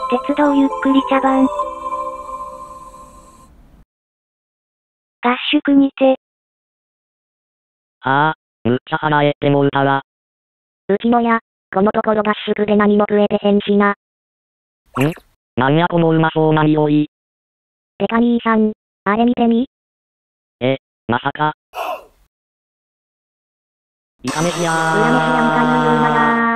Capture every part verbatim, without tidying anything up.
鉄道ゆっくり茶番。合宿にて。 ああ、むっちゃ腹減ってもうたわ。 うちのや、このところ合宿で何も食えてへんしな。 ん？なんやこのうまそうな匂い。 てか兄さん、あれ見てみ？ え、まさか。イカ飯やー。 裏飯やんか言うな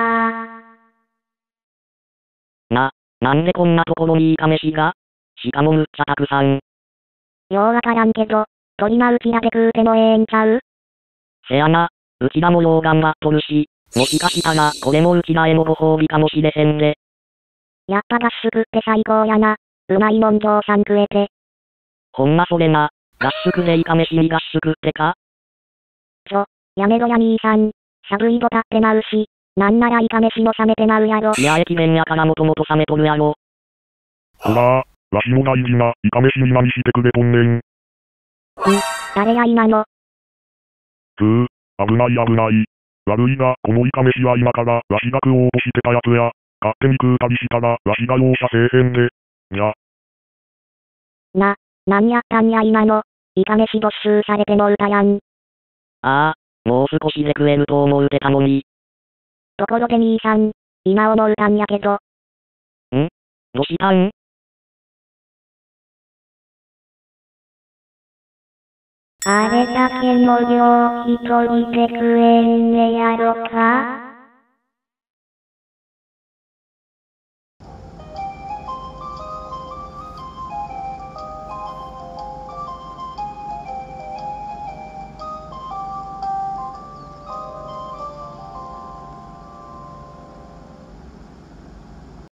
ー。な、なんでこんなところにイカ飯が？しかもむっちゃたくさん。 ようわからんけど、鳥がうちらで食うてもええんちゃう？ せやな、うちらもよう頑張っとるし、もしかしたらこれもうちらへのご褒美かもしれへんで。 やっぱ合宿って最高やな。うまいもんぎょうさん食えて。 ほんまそれな、合宿でイカ飯に合宿ってか？ ちょ、やめろや兄さん。しゃぶいぼ立ってまうし、なんならイカ飯も冷めてまうやろ。 いや駅弁やからもともと冷めとるやろ。 ほらー、わしも大事なイカ飯に何してくれとんねん。 ん、誰や今の。 つー、危ない危ない。悪いが、このイカ飯は今からわしが食おうとしてたやつや。勝手に食うたりしたらわしが容赦せえへんで。にゃ。 な、なんやったんや今の。イカ飯没収されてもうたやん。 ああ、もう少しで食えると思うてたのに。 ところで兄さん、今思うたんやけど。 ん？どうしたん？ あれだけの量一人で食えんねやろか？